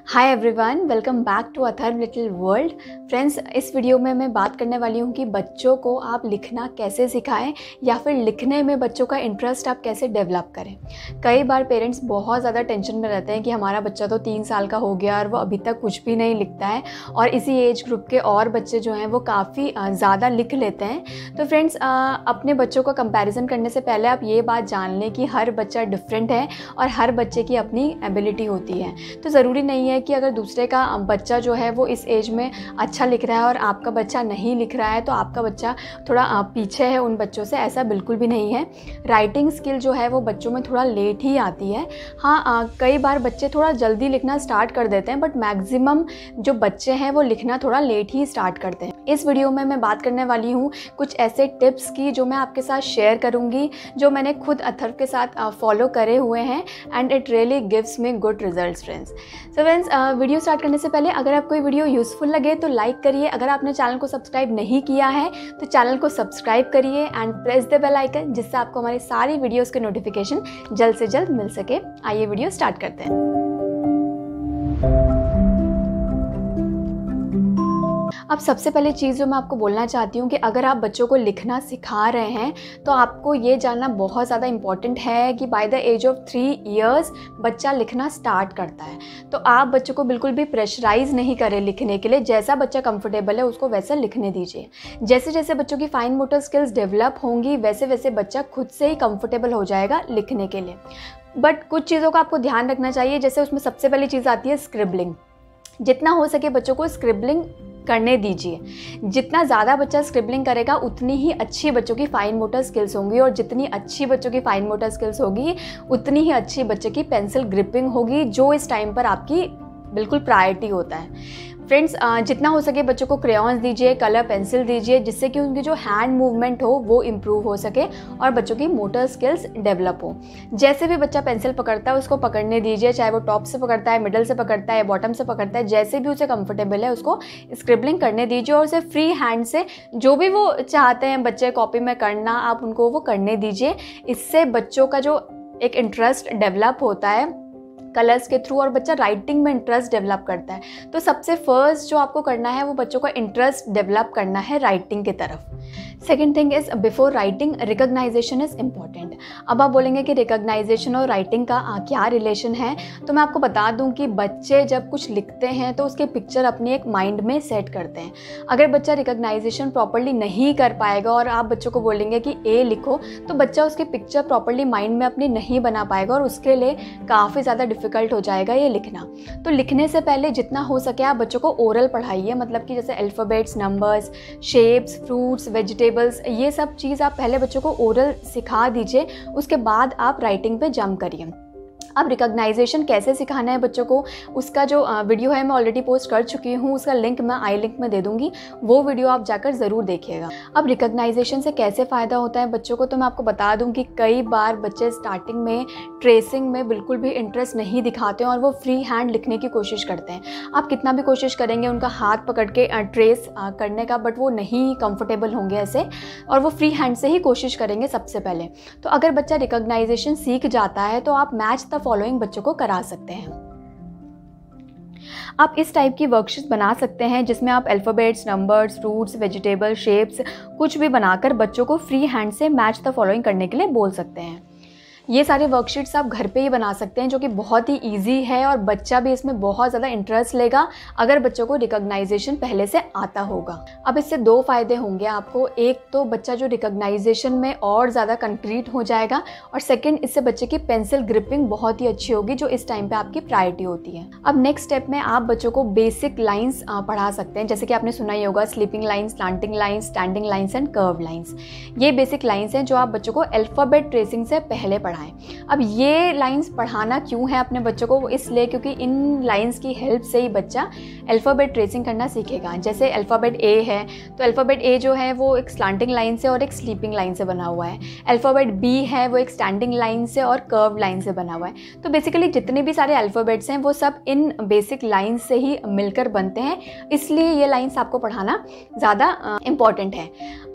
Hi everyone, welcome back to other little world. Friends, इस video में मैं बात करने वाली हूँ कि बच्चों को आप लिखना कैसे सिखाएं या फिर लिखने में बच्चों का इंटरेस्ट आप कैसे डेवलप करें। कई बार पेरेंट्स बहुत ज़्यादा टेंशन में रहते हैं कि हमारा बच्चा तो 3 साल का हो गया और वो अभी तक कुछ भी नहीं लिखता है, और इसी एज ग्रुप के और बच्चे जो हैं वो काफ़ी ज़्यादा लिख लेते हैं। तो फ्रेंड्स, अपने बच्चों का कंपैरिजन करने से पहले आप ये बात जान लें कि हर बच्चा डिफरेंट है और हर बच्चे की अपनी एबिलिटी होती है। तो ज़रूरी नहीं है कि अगर दूसरे का बच्चा जो है वो इस एज में अच्छा लिख रहा है और आपका बच्चा नहीं लिख रहा है तो आपका बच्चा थोड़ा पीछे है उन बच्चों से। ऐसा बिल्कुल भी नहीं है। राइटिंग स्किल जो है वो बच्चों में थोड़ा लेट ही आती है। हाँ, कई बार बच्चे थोड़ा जल्दी लिखना स्टार्ट कर देते हैं, बट मैक्सिमम जो बच्चे हैं वो लिखना थोड़ा लेट ही स्टार्ट करते हैं। इस वीडियो में मैं बात करने वाली हूँ कुछ ऐसे टिप्स की जो मैं आपके साथ शेयर करूँगी, जो मैंने खुद अथर्व के साथ फॉलो करे हुए हैं, and it really gives me good results friends. So friends, video start करने से पहले अगर आपको ये वीडियो यूज़फुल लगे तो लाइक करिए। अगर आपने चैनल को सब्सक्राइब नहीं किया है तो चैनल को सब्सक्राइब करिए and press the bell icon, जिससे आपको हमारी सारी वीडियोस के नोटिफिकेशन जल्द से जल्द मिल सके। आइए वीडियो स्टार्ट करते हैं। अब सबसे पहले चीज़ जो मैं आपको बोलना चाहती हूँ कि अगर आप बच्चों को लिखना सिखा रहे हैं तो आपको ये जानना बहुत ज़्यादा इम्पॉर्टेंट है कि by the age of 3 years बच्चा लिखना स्टार्ट करता है। तो आप बच्चों को बिल्कुल भी प्रेशराइज़ नहीं करें लिखने के लिए। जैसा बच्चा कंफर्टेबल है उसको वैसा लिखने दीजिए। जैसे जैसे बच्चों की फाइन मोटर स्किल्स डेवलप होंगी वैसे वैसे बच्चा खुद से ही कंफर्टेबल हो जाएगा लिखने के लिए। बट कुछ चीज़ों का आपको ध्यान रखना चाहिए। जैसे उसमें सबसे पहली चीज़ आती है स्क्रिबलिंग। जितना हो सके बच्चों को स्क्रिबलिंग करने दीजिए। जितना ज़्यादा बच्चा स्क्रिबलिंग करेगा उतनी ही अच्छी बच्चों की फाइन मोटर स्किल्स होंगी, और जितनी अच्छी बच्चों की फाइन मोटर स्किल्स होगी उतनी ही अच्छी बच्चे की पेंसिल ग्रिपिंग होगी, जो इस टाइम पर आपकी बिल्कुल प्रायोरिटी होता है। फ्रेंड्स, जितना हो सके बच्चों को क्रेयॉन्स दीजिए, कलर पेंसिल दीजिए, जिससे कि उनकी जो हैंड मूवमेंट हो वो इम्प्रूव हो सके और बच्चों की मोटर स्किल्स डेवलप हो। जैसे भी बच्चा पेंसिल पकड़ता है उसको पकड़ने दीजिए, चाहे वो टॉप से पकड़ता है, मिडल से पकड़ता है, बॉटम से पकड़ता है, जैसे भी उसे कंफर्टेबल है उसको स्क्रिबलिंग करने दीजिए, और उसे फ्री हैंड से जो भी वो चाहते हैं बच्चे कॉपी में करना, आप उनको वो करने दीजिए। इससे बच्चों का जो एक इंटरेस्ट डेवलप होता है कलर्स के थ्रू, और बच्चा राइटिंग में इंटरेस्ट डेवलप करता है। तो सबसे फर्स्ट जो आपको करना है वो बच्चों का इंटरेस्ट डेवलप करना है राइटिंग की तरफ। Second thing is, before writing recognisation is important. अब आप बोलेंगे कि रिकॉग्नाइजेशन और राइटिंग का क्या रिलेशन है, तो मैं आपको बता दूं कि बच्चे जब कुछ लिखते हैं तो उसके पिक्चर अपनी एक माइंड में सेट करते हैं। अगर बच्चा रिकॉग्नाइजेशन प्रॉपर्ली नहीं कर पाएगा और आप बच्चों को बोलेंगे कि ए लिखो, तो बच्चा उसकी पिक्चर प्रॉपर्ली माइंड में अपनी नहीं बना पाएगा और उसके लिए काफ़ी ज़्यादा डिफ़िकल्ट हो जाएगा ये लिखना। तो लिखने से पहले जितना हो सके आप बच्चों को ओरल पढ़ाइए, मतलब कि जैसे alphabets, numbers, shapes, fruits, vegetables, ये सब चीज़ आप पहले बच्चों को ओरल सिखा दीजिए, उसके बाद आप राइटिंग पे जंप करिए। अब रिकॉग्नाइजेशन कैसे सिखाना है बच्चों को, उसका जो वीडियो है मैं ऑलरेडी पोस्ट कर चुकी हूँ, उसका लिंक मैं आई लिंक में दे दूँगी, वो वीडियो आप जाकर ज़रूर देखिएगा। अब रिकॉग्नाइजेशन से कैसे फ़ायदा होता है बच्चों को, तो मैं आपको बता दूँ कि कई बार बच्चे स्टार्टिंग में ट्रेसिंग में बिल्कुल भी इंटरेस्ट नहीं दिखाते हैं और वो फ्री हैंड लिखने की कोशिश करते हैं। आप कितना भी कोशिश करेंगे उनका हाथ पकड़ के ट्रेस करने का, बट वो नहीं कंफर्टेबल होंगे ऐसे, और वो फ्री हैंड से ही कोशिश करेंगे सबसे पहले। तो अगर बच्चा रिकॉग्नाइजेशन सीख जाता है तो आप मैच द फॉलोइंग बच्चों को करा सकते हैं। आप इस टाइप की वर्कशीट बना सकते हैं जिसमें आप alphabets, numbers, fruits, vegetable, shapes कुछ भी बनाकर बच्चों को फ्री हैंड से मैच द फॉलोइंग करने के लिए बोल सकते हैं। ये सारे वर्कशीट्स आप घर पे ही बना सकते हैं, जो कि बहुत ही इजी है और बच्चा भी इसमें बहुत ज़्यादा इंटरेस्ट लेगा अगर बच्चों को रिकॉग्नाइजेशन पहले से आता होगा। अब इससे 2 फ़ायदे होंगे आपको। एक तो बच्चा जो रिकॉग्नाइजेशन में और ज़्यादा कंक्रीट हो जाएगा, और सेकंड, इससे बच्चे की पेंसिल ग्रिपिंग बहुत ही अच्छी होगी, जो इस टाइम पे आपकी प्रायोरिटी होती है। अब नेक्स्ट स्टेप में आप बच्चों को बेसिक लाइन्स पढ़ा सकते हैं। जैसे कि आपने सुना ही होगा sleeping lines, slanting lines, standing lines and curve lines. ये बेसिक लाइन्स हैं जो आप बच्चों को अल्फ़ाबेट ट्रेसिंग से पहले पढ़ाएं। अब ये लाइंस पढ़ाना क्यों है अपने बच्चों को, इसलिए क्योंकि इन लाइंस की हेल्प से ही बच्चा अल्फ़ाबेट ट्रेसिंग करना सीखेगा। जैसे अल्फ़ाबेट ए है तो अल्फ़ाबेट ए जो है वो एक स्लांटिंग लाइन से और एक स्लीपिंग लाइन से बना हुआ है। अल्फ़ाबेट बी है वो एक स्टैंडिंग लाइन से और कर्व लाइन से बना हुआ है। तो बेसिकली जितने भी सारे अल्फ़ाबेट्स हैं वो सब इन बेसिक लाइंस से ही मिलकर बनते हैं, इसलिए ये लाइंस आपको पढ़ाना ज़्यादा इम्पॉर्टेंट है। अब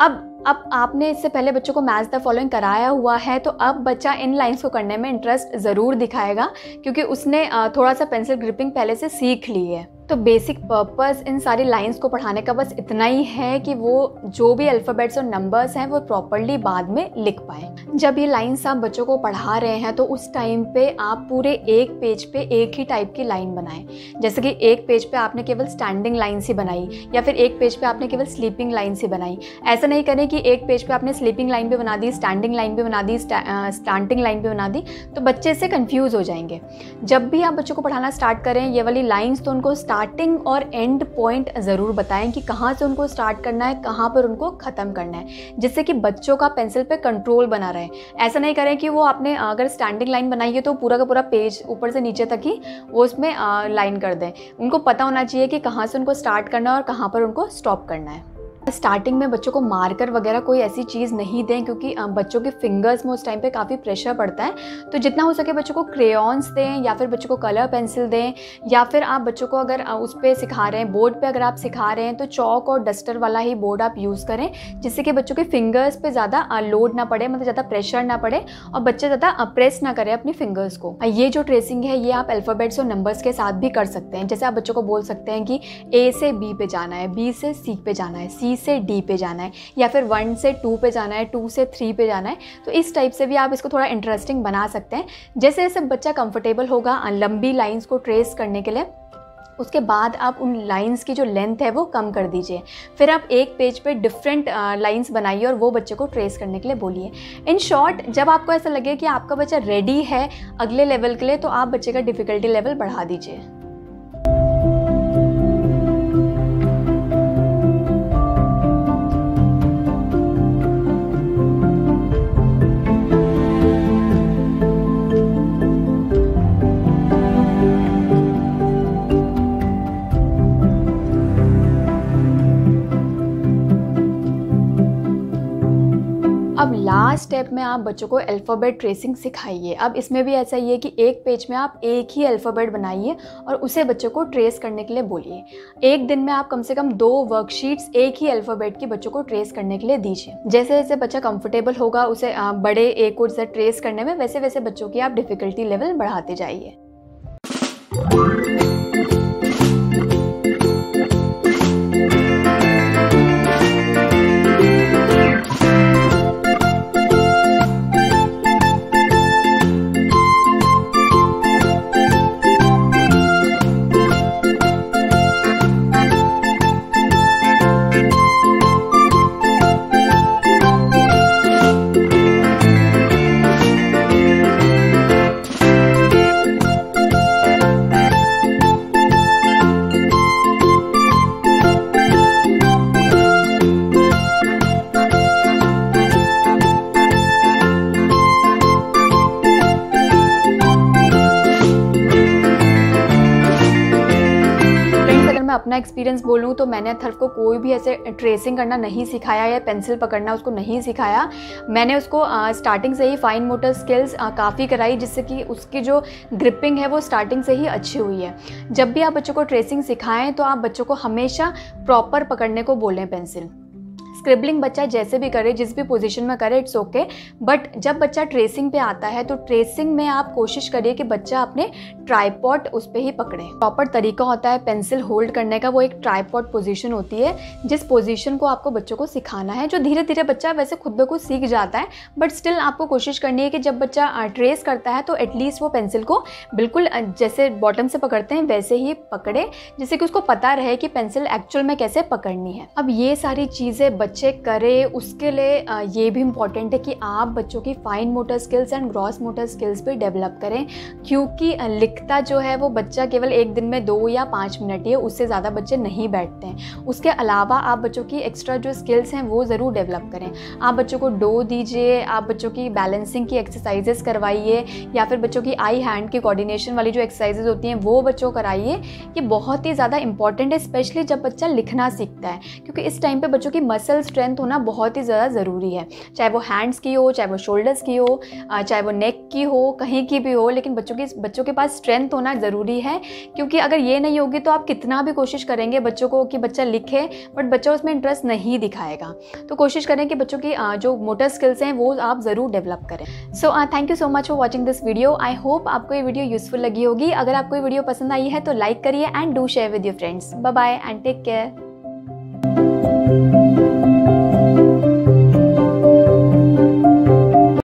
अब आपने इससे पहले बच्चों को मैच द फॉलोइंग कराया हुआ है, तो अब बच्चा इन लाइंस को करने में इंटरेस्ट ज़रूर दिखाएगा, क्योंकि उसने थोड़ा सा पेंसिल ग्रिपिंग पहले से सीख ली है। तो बेसिक पर्पस इन सारी लाइंस को पढ़ाने का बस इतना ही है कि वो जो भी अल्फ़ाबेट्स और नंबर्स हैं वो प्रॉपरली बाद में लिख पाएँ। जब ये लाइंस आप बच्चों को पढ़ा रहे हैं तो उस टाइम पे आप पूरे एक पेज पे एक ही टाइप की लाइन बनाएं। जैसे कि एक पेज पे आपने केवल स्टैंडिंग लाइन्स ही बनाई, या फिर एक पेज पे आपने केवल स्लीपिंग लाइन्स ही बनाई। ऐसा नहीं करें कि एक पेज पे आपने स्लीपिंग लाइन भी बना दी, स्टैंडिंग लाइन भी बना दी, स्टांटिंग लाइन भी बना दी, तो बच्चे इससे कन्फ्यूज़ हो जाएंगे। जब भी आप बच्चों को पढ़ाना स्टार्ट करें ये वाली लाइन्स, तो उनको स्टार्टिंग और एंड पॉइंट ज़रूर बताएं कि कहाँ से उनको स्टार्ट करना है, कहाँ पर उनको ख़त्म करना है, जिससे कि बच्चों का पेंसिल पे कंट्रोल बना रहे। ऐसा नहीं करें कि वो आपने अगर स्टैंडिंग लाइन बनाई है तो पूरा का पूरा पेज ऊपर से नीचे तक ही वो उसमें लाइन कर दें। उनको पता होना चाहिए कि कहाँ से उनको स्टार्ट करना है और कहाँ पर उनको स्टॉप करना है। स्टार्टिंग में बच्चों को मार्कर वगैरह कोई ऐसी चीज़ नहीं दें, क्योंकि बच्चों के फिंगर्स में उस टाइम पे काफ़ी प्रेशर पड़ता है। तो जितना हो सके बच्चों को क्रेयॉन्स दें, या फिर बच्चों को कलर पेंसिल दें, या फिर आप बच्चों को अगर उस पर सिखा रहे हैं, बोर्ड पे अगर आप सिखा रहे हैं, तो चौक और डस्टर वाला ही बोर्ड आप यूज़ करें, जिससे कि बच्चों के फिंगर्स पे ज़्यादा लोड ना पड़े, मतलब ज़्यादा प्रेशर ना पड़े और बच्चे ज़्यादा प्रेस ना करें अपनी फिंगर्स को। ये जो ट्रेसिंग है ये आप अल्फ़ाबेट्स और नंबर्स के साथ भी कर सकते हैं। जैसे आप बच्चों को बोल सकते हैं कि ए से बी पे जाना है, बी से सी पे जाना है, सी से डी पे जाना है, या फिर 1 से 2 पे जाना है, 2 से 3 पे जाना है। तो इस टाइप से भी आप इसको थोड़ा इंटरेस्टिंग बना सकते हैं। जैसे जैसे बच्चा कंफर्टेबल होगा लंबी लाइंस को ट्रेस करने के लिए, उसके बाद आप उन लाइंस की जो लेंथ है वो कम कर दीजिए। फिर आप एक पेज पे डिफरेंट लाइंस बनाइए और वो बच्चे को ट्रेस करने के लिए बोलिए। इन शॉर्ट, जब आपको ऐसा लगे कि आपका बच्चा रेडी है अगले लेवल के लिए, तो आप बच्चे का डिफ़िकल्टी लेवल बढ़ा दीजिए। अब लास्ट स्टेप में आप बच्चों को अल्फ़ाबेट ट्रेसिंग सिखाइए। अब इसमें भी ऐसा ही है कि एक पेज में आप एक ही अल्फ़ाबेट बनाइए और उसे बच्चों को ट्रेस करने के लिए बोलिए। एक दिन में आप कम से कम 2 वर्कशीट्स एक ही अल्फ़ाबेट की बच्चों को ट्रेस करने के लिए दीजिए। जैसे जैसे बच्चा कंफर्टेबल होगा उसे बड़े ए को जैसे ट्रेस करने में, वैसे वैसे बच्चों की आप डिफ़िकल्टी लेवल बढ़ाते जाइए। अपना एक्सपीरियंस बोलूँ तो मैंने अथर्व को कोई भी ऐसे ट्रेसिंग करना नहीं सिखाया या पेंसिल पकड़ना उसको नहीं सिखाया। मैंने उसको स्टार्टिंग से ही फाइन मोटर स्किल्स काफ़ी कराई, जिससे कि उसकी जो ग्रिपिंग है वो स्टार्टिंग से ही अच्छी हुई है। जब भी आप बच्चों को ट्रेसिंग सिखाएं तो आप बच्चों को हमेशा प्रॉपर पकड़ने को बोलें पेंसिल। स्क्रिबलिंग बच्चा जैसे भी करे, जिस भी पोजीशन में करे, इट्स ओके, बट जब बच्चा ट्रेसिंग पे आता है तो ट्रेसिंग में आप कोशिश करिए कि बच्चा अपने ट्राइपॉड उस पर ही पकड़े। प्रॉपर तरीका होता है पेंसिल होल्ड करने का, वो एक ट्राइपॉड पोजीशन होती है जिस पोजीशन को आपको बच्चों को सिखाना है, जो धीरे धीरे बच्चा वैसे खुद ब खुद सीख जाता है, बट स्टिल आपको कोशिश करनी है कि जब बच्चा ट्रेस करता है तो एटलीस्ट वो पेंसिल को बिल्कुल जैसे बॉटम से पकड़ते हैं वैसे ही पकड़े, जिससे कि उसको पता रहे कि पेंसिल एक्चुअल में कैसे पकड़नी है। अब ये सारी चीज़ें बच्चे करें, उसके लिए ये भी इम्पॉर्टेंट है कि आप बच्चों की fine motor skills and gross motor skills भी डेवलप करें, क्योंकि लिखता जो है वो बच्चा केवल एक दिन में 2 या 5 मिनट ही है, उससे ज़्यादा बच्चे नहीं बैठते हैं। उसके अलावा आप बच्चों की एक्स्ट्रा जो स्किल्स हैं वो ज़रूर डेवलप करें। आप बच्चों को डो दीजिए, आप बच्चों की बैलेंसिंग की एक्सरसाइजेस करवाइए, या फिर बच्चों की आई हैंड की कोऑर्डिनेशन वाली जो एक्सरसाइजेज होती हैं वो बच्चों को कराइए। ये बहुत ही ज़्यादा इंपॉर्टेंट है, स्पेशली जब बच्चा लिखना सीखता है, क्योंकि इस टाइम पे बच्चों की मसल्स स्ट्रेंथ होना बहुत ही ज़्यादा ज़रूरी है, चाहे वो हैंड्स की हो, चाहे वो शोल्डर्स की हो, चाहे वो नेक की हो, कहीं की भी हो, लेकिन बच्चों के पास स्ट्रेंथ होना ज़रूरी है। क्योंकि अगर ये नहीं होगी तो आप कितना भी कोशिश करेंगे बच्चों को कि बच्चा लिखे, बट बच्चा उसमें इंटरेस्ट नहीं दिखाएगा। तो कोशिश करें कि बच्चों की जो मोटर स्किल्स हैं वो आप ज़रूर डेवलप करें। So thank you so much for watching this video. I hope आपको ये वीडियो यूजफुल लगी होगी। अगर आपको ये वीडियो पसंद आई है तो लाइक करिए and do share with your friends. Bye bye and take care.